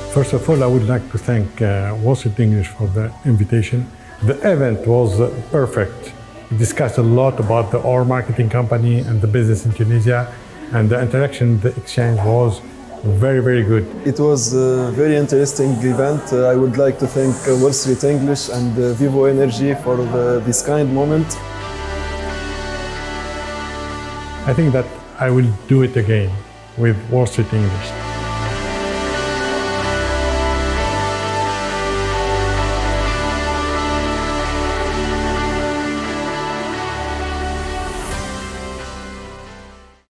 First of all, I would like to thank Wall Street English for the invitation. The event was perfect. We discussed a lot about our marketing company and the business in Tunisia, and the interaction, the exchange was very, very good. It was a very interesting event. I would like to thank Wall Street English and Vivo Energie for this kind moment. I think that I will do it again with Wall Street English.